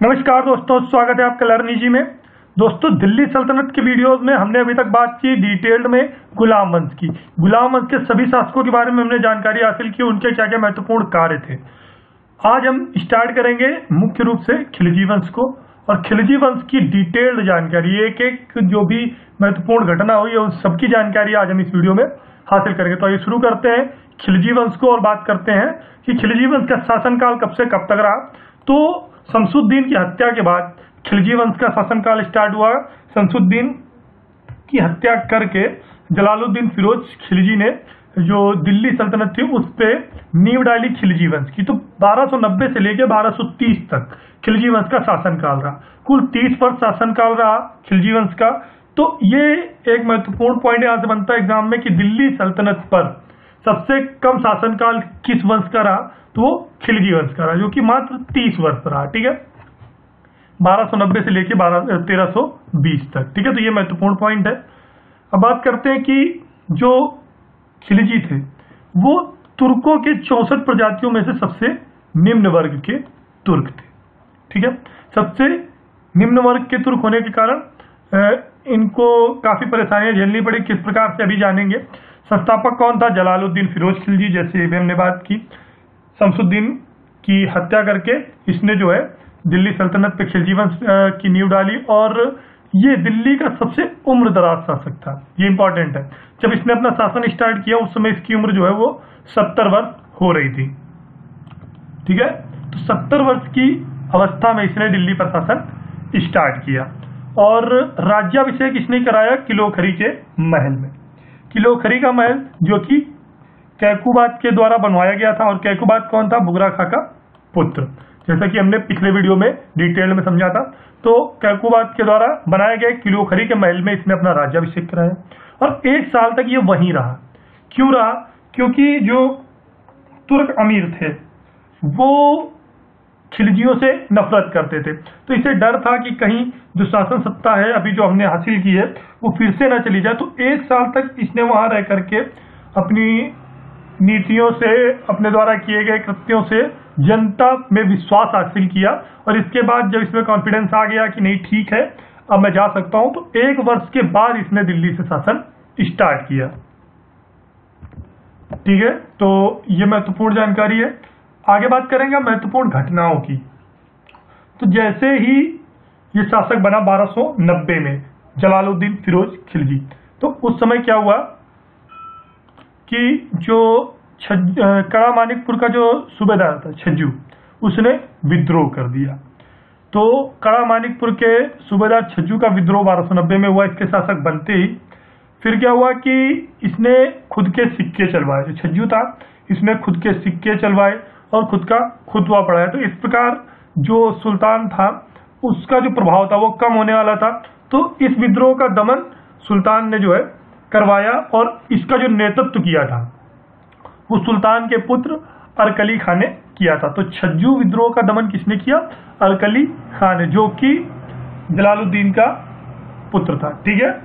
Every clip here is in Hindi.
नमस्कार दोस्तों, स्वागत है आपका लर्निजी में। दोस्तों, दिल्ली सल्तनत के वीडियोस में हमने अभी तक बात की डिटेल्ड में गुलाम वंश की। गुलाम वंश के सभी शासकों के बारे में हमने जानकारी हासिल की, उनके क्या क्या महत्वपूर्ण कार्य थे। आज हम स्टार्ट करेंगे मुख्य रूप से खिलजी वंश को, और खिलजी वंश की डिटेल्ड जानकारी, एक एक जो भी महत्वपूर्ण घटना हुई है उन सबकी जानकारी आज हम इस वीडियो में हासिल करेंगे। तो आइए शुरू करते हैं खिलजी वंश को और बात करते हैं कि खिलजी वंश का शासनकाल कब से कब तक रहा। तो शमसुद्दीन की हत्या के बाद खिलजी वंश का शासनकाल स्टार्ट हुआ। शमसुद्दीन की हत्या करके जलालुद्दीन फिरोज खिलजी ने जो दिल्ली सल्तनत थी उस पे नींव डाली खिलजी वंश की। तो 1290 से लेकर 1230 तक खिलजी वंश का शासनकाल रहा। कुल 30 वर्ष शासनकाल रहा खिलजी वंश का। तो ये एक महत्वपूर्ण पॉइंट यहाँ से बनता है एग्जाम में कि दिल्ली सल्तनत पर सबसे कम शासनकाल किस वंश का रहा, तो वो खिलजी वंश का रहा, जो कि मात्र 30 वर्ष रहा। ठीक है, 1290 से लेके 1320 तक। ठीक है, तो ये महत्वपूर्ण पॉइंट है। अब बात करते हैं कि जो खिलजी थे वो तुर्कों के 64 प्रजातियों में से सबसे निम्न वर्ग के तुर्क थे। ठीक है, सबसे निम्न वर्ग के तुर्क होने के कारण इनको काफी परेशानियां झेलनी पड़ी। किस प्रकार से अभी जानेंगे। संस्थापक कौन था? जलालुद्दीन फिरोज खिलजी, जैसे भी हमने बात की। शमसुद्दीन की हत्या करके इसने जो है दिल्ली सल्तनत पे खिलजी वंश की नींव डाली, और ये दिल्ली का सबसे उम्र दराज शासक था। ये इंपॉर्टेंट है। जब इसने अपना शासन स्टार्ट किया उस समय इसकी उम्र जो है वो 70 वर्ष हो रही थी। ठीक है, तो 70 वर्ष की अवस्था में इसने दिल्ली पर शासन स्टार्ट किया, और राज्याभिषेक इसने कराया किलोखरी के महल में। किलोखरी का महल जो कि कैकुबाद के द्वारा बनवाया गया था, और कैकुबाद कौन था? बुगरा खां का पुत्र, जैसा कि हमने पिछले वीडियो में डिटेल में समझा था। तो कैकुबाद के द्वारा बनाया गया किलोखरी के महल में इसने अपना राज्याभिषेक कराया, और 1 साल तक ये वहीं रहा। क्यों रहा? क्योंकि जो तुर्क अमीर थे वो खिलजियों से नफरत करते थे। तो इसे डर था कि कहीं जो शासन सत्ता है अभी जो हमने हासिल की है वो फिर से ना चली जाए। तो 1 साल तक इसने वहां रह करके अपनी नीतियों से, अपने द्वारा किए गए कृत्यों से जनता में विश्वास हासिल किया, और इसके बाद जब इसमें कॉन्फिडेंस आ गया कि नहीं ठीक है अब मैं जा सकता हूं, तो 1 वर्ष के बाद इसने दिल्ली से शासन स्टार्ट किया। ठीक है, तो ये महत्वपूर्ण जानकारी है। आगे बात करेंगे महत्वपूर्ण घटनाओं की। तो जैसे ही ये शासक बना 1290 में जलालुद्दीन फिरोज खिलजी, तो उस समय क्या हुआ कि जो कड़ा मानिकपुर का जो सूबेदार था छज्जू, उसने विद्रोह कर दिया। तो कड़ा मानिकपुर के सूबेदार छज्जू का विद्रोह 1290 में हुआ। इसके शासक बनते ही फिर क्या हुआ कि इसने खुद के सिक्के चलवाए। जो छज्जू था इसने खुद के सिक्के चलवाए और खुद का खुतवा पढ़ाया। तो इस प्रकार जो सुल्तान था उसका जो प्रभाव था वो कम होने वाला था। तो इस विद्रोह का दमन सुल्तान ने जो है करवाया, और इसका जो नेतृत्व किया था वो सुल्तान के पुत्र अरकली खां ने किया था। तो छज्जू विद्रोह का दमन किसने किया? अरकली खां ने, जो कि जलालुद्दीन का पुत्र था। ठीक है,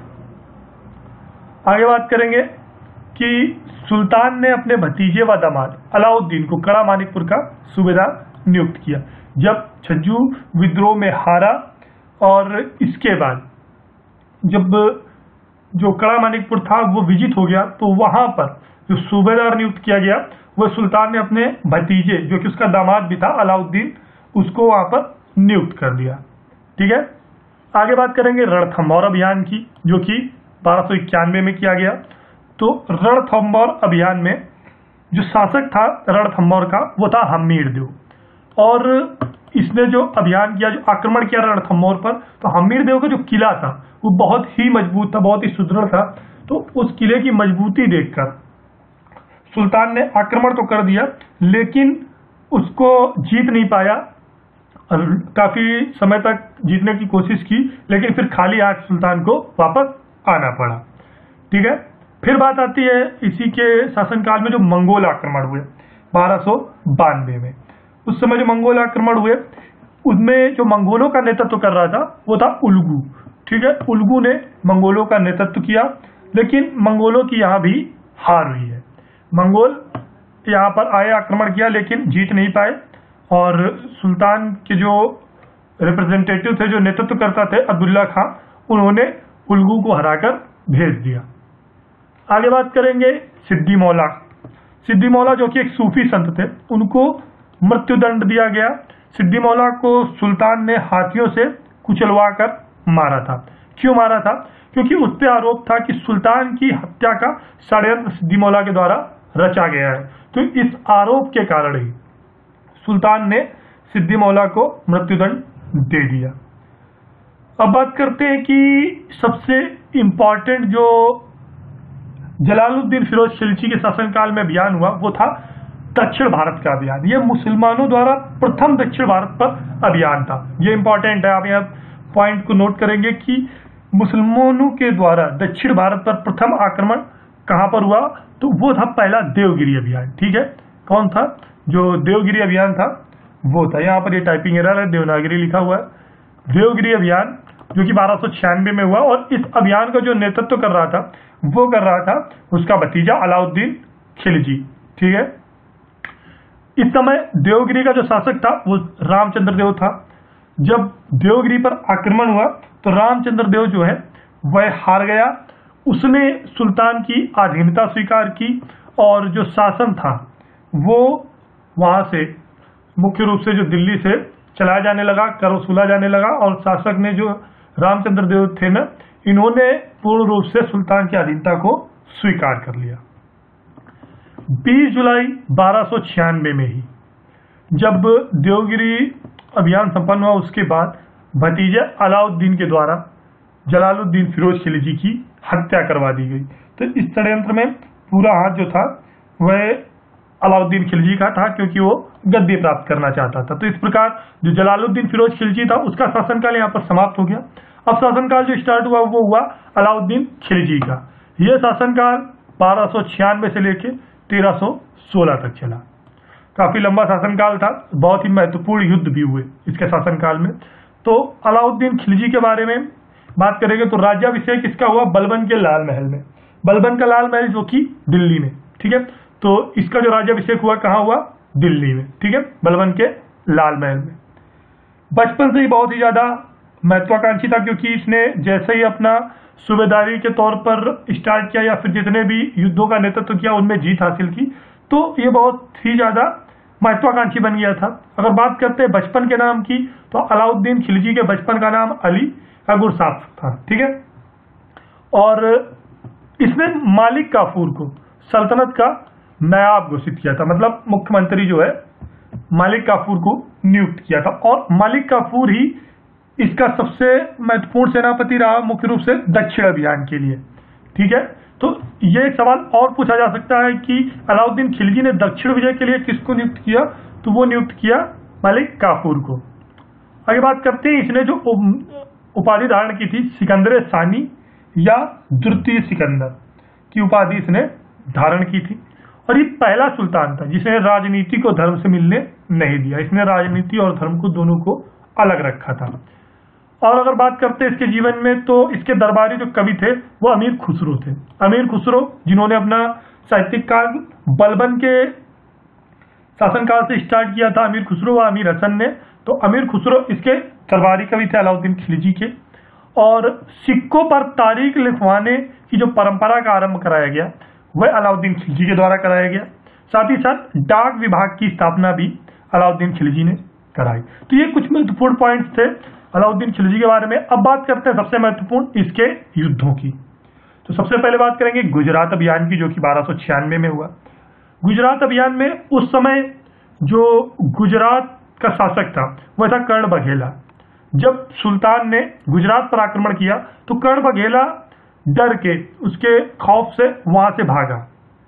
आगे बात करेंगे कि सुल्तान ने अपने भतीजे व दामाद अलाउद्दीन को कड़ा मानिकपुर का सूबेदार नियुक्त किया। जब छज्जू विद्रोह में हारा और इसके बाद जब जो कड़ा मानिकपुर था वो विजित हो गया, तो वहां पर जो सूबेदार नियुक्त किया गया वो सुल्तान ने अपने भतीजे, जो कि उसका दामाद भी था अलाउद्दीन, उसको वहां पर नियुक्त कर दिया। ठीक है, आगे बात करेंगे रणथंभौर अभियान की, जो कि 1291 में किया गया। तो रणथंभौर अभियान में जो शासक था रणथंभौर का वो था हम्मीरदेव, और इसने जो अभियान किया, जो आक्रमण किया रणथंभौर पर, तो हम्मीरदेव का जो किला था वो बहुत ही मजबूत था, बहुत ही सुदृढ़ था। तो उस किले की मजबूती देखकर सुल्तान ने आक्रमण तो कर दिया लेकिन उसको जीत नहीं पाया, और काफी समय तक जीतने की कोशिश की, लेकिन फिर खाली हाथ सुल्तान को वापस आना पड़ा। ठीक है, फिर बात आती है इसी के शासनकाल में जो मंगोल आक्रमण हुए 1292 में। उस समय जो मंगोल आक्रमण हुए उसमें जो मंगोलों का नेतृत्व कर रहा था वो था उलगू। ठीक है, उलगू ने मंगोलों का नेतृत्व किया, लेकिन मंगोलों की यहाँ भी हार हुई है। मंगोल यहाँ पर आए, आक्रमण किया, लेकिन जीत नहीं पाए, और सुल्तान के जो रिप्रेजेंटेटिव थे, जो नेतृत्व करता थे अब्दुल्ला खां, उन्होंने उल्गू को हराकर भेज दिया। आगे बात करेंगे सिद्दी मौला। सिद्दी मौला जो कि एक सूफी संत थे, उनको मृत्युदंड दिया गया। सिद्दी मौला को सुल्तान ने हाथियों से कुचलवा कर मारा था। क्यों मारा था? क्योंकि उस पर आरोप था कि सुल्तान की हत्या का षड्यंत्र सिद्दी मौला के द्वारा रचा गया है। तो इस आरोप के कारण ही सुल्तान ने सिद्दी मौला को मृत्युदंड दे दिया। अब बात करते हैं कि सबसे इंपॉर्टेंट जो जलालुद्दीन फिरोज खिलजी के शासनकाल में अभियान हुआ, वो था दक्षिण भारत का अभियान। ये मुसलमानों द्वारा प्रथम दक्षिण भारत पर अभियान था। ये इंपॉर्टेंट है, आप यहाँ पॉइंट को नोट करेंगे कि मुसलमानों के द्वारा दक्षिण भारत पर प्रथम आक्रमण कहां पर हुआ, तो वो था पहला देवगिरी अभियान। ठीक है, कौन था? जो देवगिरी अभियान था वो था, यहाँ पर ये टाइपिंग एरर है, देवनागरी लिखा हुआ है। देवगिरी अभियान जो कि 1296 में हुआ, और इस अभियान का जो नेतृत्व कर रहा था वो कर रहा था उसका भतीजा अलाउद्दीन खिलजी। ठीक है, इस समय देवगिरी का जो शासक था वो रामचंद्र देव था। जब देवगिरी पर आक्रमण हुआ तो रामचंद्र देव जो है वह हार गया। उसने सुल्तान की अधीनता स्वीकार की और जो शासन था वो वहां से मुख्य रूप से जो दिल्ली से चलाया जाने लगा, कर वसूला जाने लगा, और शासक ने जो रामचंद्र देव थे ना, इन्होंने पूर्ण रूप से सुल्तान की अधीनता को स्वीकार कर लिया। 20 जुलाई 1296 में ही जब देवगिरी अभियान संपन्न हुआ, उसके बाद भतीजे अलाउद्दीन के द्वारा जलालुद्दीन फिरोज खिलजी की हत्या करवा दी गई। तो इस षड्यंत्र में पूरा हाथ जो था वह अलाउद्दीन खिलजी का था, क्योंकि वो गद्दी प्राप्त करना चाहता था। तो इस प्रकार जो जलालुद्दीन फिरोज खिलजी था उसका शासनकाल यहाँ पर समाप्त हो गया। अब शासनकाल जो स्टार्ट हुआ वो हुआ अलाउद्दीन खिलजी का। यह शासनकाल 1296 से लेकर 1316 तक चला। काफी लंबा शासनकाल था, बहुत ही महत्वपूर्ण युद्ध भी हुए इसके शासनकाल में। तो अलाउद्दीन खिलजी के बारे में बात करेंगे तो राज्याभिषेक इसका हुआ बलबन के लाल महल में। बलबन का लाल महल जो कि दिल्ली में। ठीक है, तो इसका जो राज्याभिषेक हुआ कहाँ हुआ? दिल्ली में। ठीक है, बलबन के लाल महल में। बचपन से ही बहुत ही ज्यादा महत्वाकांक्षी था, क्योंकि इसने जैसे ही अपना सूबेदारी के तौर पर स्टार्ट किया या फिर जितने भी युद्धों का नेतृत्व किया उनमें जीत हासिल की, तो ये बहुत ही ज्यादा महत्वाकांक्षी बन गया था। अगर बात करते हैं बचपन के नाम की, तो अलाउद्दीन खिलजी के बचपन का नाम अली का गुरसाफ था। ठीक है, और इसने मालिक काफूर को सल्तनत का नायाब घोषित किया था, मतलब मुख्यमंत्री जो है मालिक काफूर को नियुक्त किया था, और मालिक काफूर ही इसका सबसे महत्वपूर्ण सेनापति रहा मुख्य रूप से दक्षिण अभियान के लिए। ठीक है, तो ये एक सवाल और पूछा जा सकता है कि अलाउद्दीन खिलजी ने दक्षिण विजय के लिए किसको नियुक्त किया, तो वो नियुक्त किया मालिक काफूर को। आगे बात करते हैं, इसने जो उपाधि धारण की थी सिकंदर सानी या द्वितीय सिकंदर की उपाधि इसने धारण की थी, और ये पहला सुल्तान था जिसने राजनीति को धर्म से मिलने नहीं दिया। इसने राजनीति और धर्म को दोनों को अलग रखा था। और अगर बात करते हैं इसके जीवन में, तो इसके दरबारी जो कवि थे वो अमीर खुसरो थे। अमीर खुसरो जिन्होंने अपना साहित्यिक काल बलबन के शासनकाल से स्टार्ट किया था, अमीर खुसरो व अमीर हसन ने। तो अमीर खुसरो इसके दरबारी कवि थे अलाउद्दीन खिलजी के, और सिक्कों पर तारीख लिखवाने की जो परंपरा का आरंभ कराया गया वह अलाउद्दीन खिलजी के द्वारा कराया गया। साथ ही साथ डाक विभाग की स्थापना भी अलाउद्दीन खिलजी ने कराई। तो ये कुछ महत्वपूर्ण पॉइंट्स थे अलाउद्दीन खिलजी के बारे में। अब बात करते हैं सबसे महत्वपूर्ण इसके युद्धों की। तो सबसे पहले बात करेंगे गुजरात अभियान की, जो कि 1296 में हुआ। गुजरात अभियान में उस समय जो गुजरात का शासक था वह था कर्ण बघेला। जब सुल्तान ने गुजरात पर आक्रमण किया तो कर्ण बघेला डर के, उसके खौफ से वहां से भागा।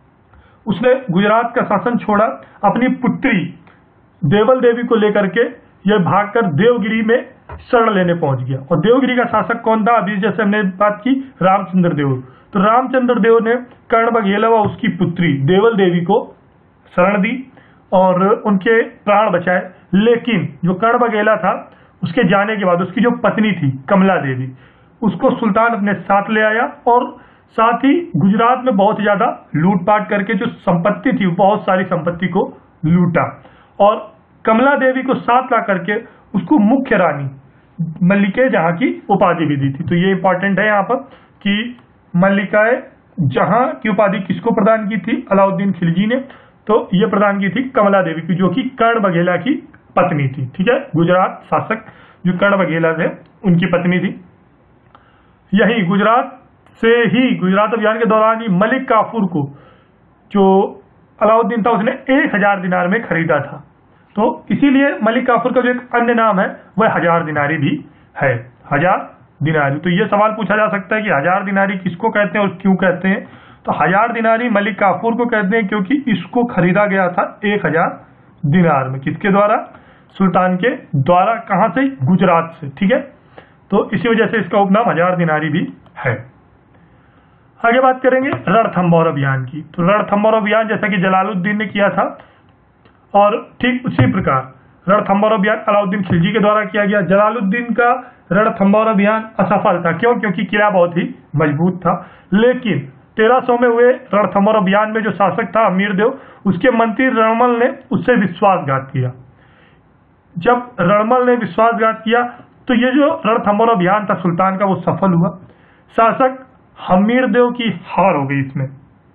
उसने गुजरात का शासन छोड़ा, अपनी पुत्री देवल देवी को लेकर के यह भागकर देवगिरी में शरण लेने पहुंच गया। और देवगिरी का शासक कौन था? अभी जैसे हमने बात की रामचंद्र देव। तो रामचंद्र देव ने कर्ण बघेला व उसकी पुत्री देवल देवी को शरण दी और उनके प्राण बचाए। लेकिन जो कर्ण बघेला था उसके जाने के बाद उसकी जो पत्नी थी कमला देवी, उसको सुल्तान अपने साथ ले आया, और साथ ही गुजरात में बहुत ज्यादा लूटपाट करके जो संपत्ति थी बहुत सारी संपत्ति को लूटा, और कमला देवी को साथ ला करके उसको मुख्य रानी मल्लिका जहां की उपाधि भी दी थी। तो ये इंपॉर्टेंट है यहाँ पर कि मल्लिका जहां की उपाधि किसको प्रदान की थी? अलाउद्दीन खिलजी ने। तो ये प्रदान की थी कमला देवी की, जो कि कर्ण बघेला की पत्नी थी। ठीक है, गुजरात शासक जो कर्ण बघेला थे उनकी पत्नी थी। यही गुजरात से ही गुजरात अभियान के दौरान ही मलिक काफूर को जो अलाउद्दीन था उसने 1000 दिनार में खरीदा था। तो इसीलिए मलिक काफूर का जो एक अन्य नाम है वह 1000 दिनारी भी है। 1000 दिनारी। तो ये सवाल पूछा जा सकता है कि 1000 दिनारी किसको कहते हैं और क्यों कहते हैं? तो 1000 दिनारी मलिक काफूर को कहते हैं क्योंकि इसको खरीदा गया था 1000 दिनार में। किसके द्वारा? सुल्तान के द्वारा। कहां से? गुजरात से। ठीक है, तो इसी वजह से इसका उपनाम 1000 दिनारी भी है। आगे बात करेंगे रणथंभौर अभियान की। तो रणथंभौर अभियान जैसा कि जलालुद्दीन ने किया था और ठीक उसी प्रकार रणथंभौर अभियान अलाउद्दीन खिलजी के द्वारा किया गया। जलालुद्दीन का रणथंभौर अभियान असफल था। क्यों? क्योंकि किला बहुत ही मजबूत था। लेकिन 1300 में हुए रणथंभौर अभियान में जो शासक था अमीरदेव, उसके मंत्री रणमल ने उससे विश्वासघात किया। जब रणमल ने विश्वासघात किया तो ये जो रणथंभौर अभियान था सुल्तान का वो सफल हुआ। शासक हमीरदेव की हार हो गई इसमें।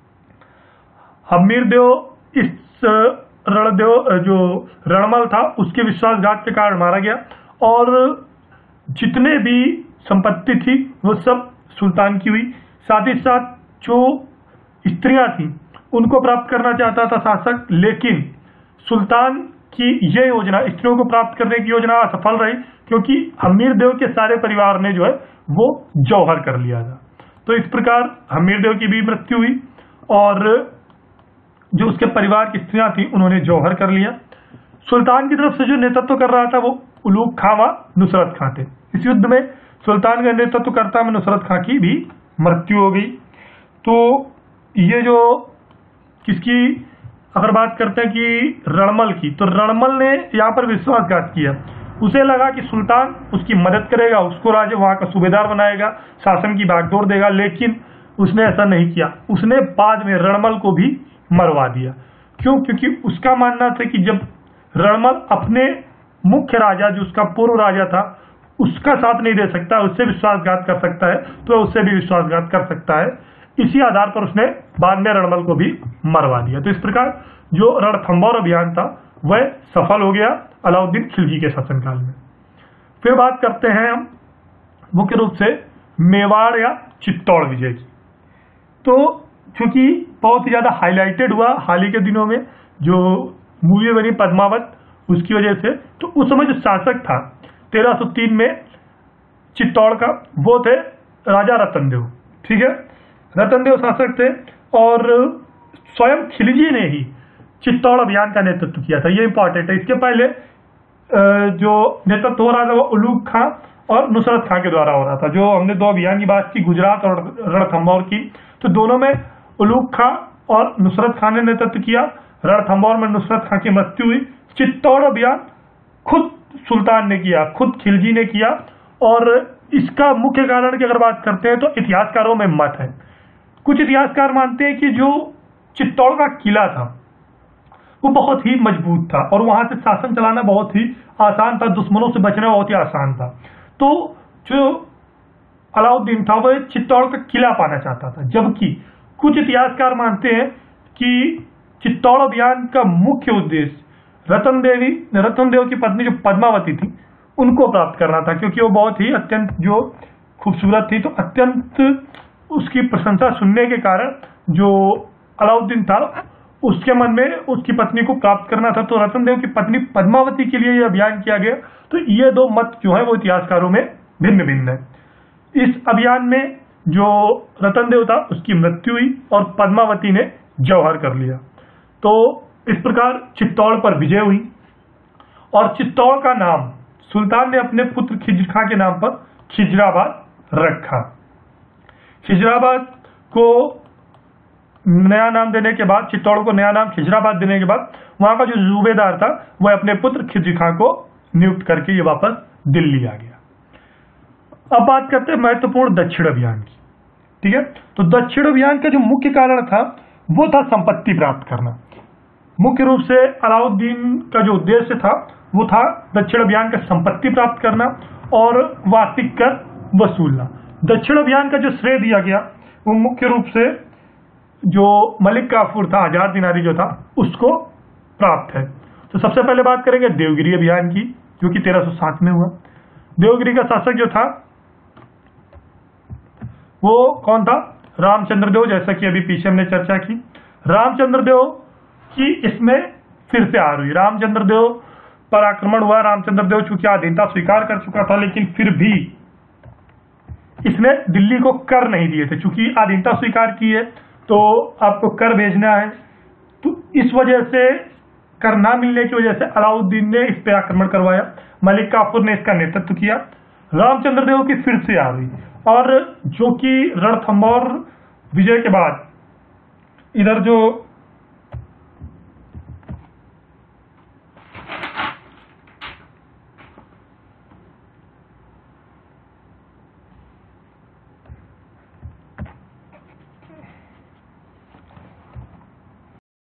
हमीरदेव इस रणदेव जो रणमल था उसके विश्वासघात के कारण मारा गया और जितने भी संपत्ति थी वो सब सुल्तान की हुई। साथ ही साथ जो स्त्रियां थी उनको प्राप्त करना चाहता था शासक, लेकिन सुल्तान की ये योजना, स्त्रियों को प्राप्त करने की योजना असफल रही क्योंकि हमीरदेव के सारे परिवार ने जो है वो जौहर कर लिया था। तो इस प्रकार हमीरदेव की भी मृत्यु हुई और जो उसके परिवार की स्त्रियां थी उन्होंने जौहर कर लिया। सुल्तान की तरफ से जो नेतृत्व कर रहा था वो उलूग खां व नुसरत खां थे। इस युद्ध में सुल्तान का नेतृत्वकर्ता में नुसरत खां की भी मृत्यु हो गई। तो ये जो किसकी अगर बात करते हैं कि रणमल की, तो रणमल ने यहाँ पर विश्वासघात किया। उसे लगा कि सुल्तान उसकी मदद करेगा, उसको राजा वहां का सूबेदार बनाएगा, शासन की बागडोर देगा, लेकिन उसने ऐसा नहीं किया। उसने बाद में रणमल को भी मरवा दिया। क्यों? क्योंकि उसका मानना था कि जब रणमल अपने मुख्य राजा जो उसका पूर्व राजा था उसका साथ नहीं दे सकता, उससे विश्वासघात कर सकता है, तो उससे भी विश्वासघात कर सकता है। इसी आधार पर उसने बाद में रणमल को भी मरवा दिया। तो इस प्रकार जो रणथंभौर अभियान था वह सफल हो गया अलाउद्दीन खिलजी के शासनकाल में। फिर बात करते हैं हम मुख्य रूप से मेवाड़ या चित्तौड़ विजय की। तो चूंकि बहुत ही ज्यादा हाईलाइटेड हुआ हाल ही के दिनों में जो मूवी बनी पद्मावत, उसकी वजह से, तो उस समय जो शासक था 1303 में चित्तौड़ का, वो थे राजा रतनदेव। ठीक है, रतनदेव शासक थे और स्वयं खिलजी ने ही चित्तौड़ अभियान का नेतृत्व किया था। ये इंपॉर्टेंट है। इसके पहले जो नेतृत्व हो रहा था वो उलूग खां और नुसरत खां के द्वारा हो रहा था। जो हमने दो अभियान की बात की, गुजरात और रणथंभौर की, तो दोनों में उलूग खां और नुसरत खां ने नेतृत्व किया। रणथंभौर में नुसरत खां की मृत्यु हुई। चित्तौड़ अभियान खुद सुल्तान ने किया, खुद खिलजी ने किया। और इसका मुख्य कारण की अगर बात करते हैं तो इतिहासकारों में मत है। कुछ इतिहासकार मानते हैं कि जो चित्तौड़ का किला था वो बहुत ही मजबूत था और वहां से शासन चलाना बहुत ही आसान था, दुश्मनों से बचना बहुत ही आसान था। तो जो अलाउद्दीन था वह चित्तौड़ का किला पाना चाहता था, जबकि कुछ इतिहासकार मानते हैं कि चित्तौड़ अभियान का मुख्य उद्देश्य रतनदेव की पत्नी जो पद्मावती थी उनको प्राप्त करना था, क्योंकि वो बहुत ही अत्यंत जो खूबसूरत थी। तो अत्यंत उसकी प्रशंसा सुनने के कारण जो अलाउद्दीन था उसके मन में उसकी पत्नी को प्राप्त करना था। तो रतनदेव की पत्नी पद्मावती के लिए यह अभियान किया गया। तो ये दो मत जो है वो इतिहासकारों में भिन्न भिन्न है। इस अभियान में जो रतनदेव था उसकी मृत्यु हुई और पद्मावती ने जौहर कर लिया। तो इस प्रकार चित्तौड़ पर विजय हुई और चित्तौड़ का नाम सुल्तान ने अपने पुत्र खिज्र खां के नाम पर खिजराबाद रखा। खिजराबाद को नया नाम देने के बाद, चित्तौड़ को नया नाम खिजराबाद देने के बाद, वहां का जो सूबेदार था वह अपने पुत्र खिज्र खां को नियुक्त करके ये वापस दिल्ली आ गया। अब बात करते हैं महत्वपूर्ण दक्षिण अभियान की। ठीक है, तो दक्षिण अभियान का जो मुख्य कारण था वो था संपत्ति प्राप्त करना। मुख्य रूप से अलाउद्दीन का जो उद्देश्य था वो था दक्षिण अभियान का संपत्ति प्राप्त करना और वार्षिक कर वसूलना। दक्षिण अभियान का जो श्रेय दिया गया वो मुख्य रूप से जो मलिक काफूर था, हजार दिनारी जो था, उसको प्राप्त है। तो सबसे पहले बात करेंगे देवगिरी अभियान की, जो कि 1360 में हुआ। देवगिरी का शासक जो था वो कौन था? रामचंद्र देव, जैसा कि अभी पीछे हमने चर्चा की। रामचंद्र देव की इसमें फिर से हार हुई। रामचंद्र देव पर आक्रमण हुआ। रामचंद्र देव चूंकि अधीनता स्वीकार कर चुका था, लेकिन फिर भी इसने दिल्ली को कर नहीं दिए थे। चूंकि अधीनता स्वीकार की है तो आपको कर भेजना है, तो इस वजह से कर ना मिलने की वजह से अलाउद्दीन ने इस पर आक्रमण करवाया। मलिक काफूर ने इसका नेतृत्व किया। रामचंद्र देव की फिर से हार हुई, और जो कि रणथंभौर विजय के बाद इधर जो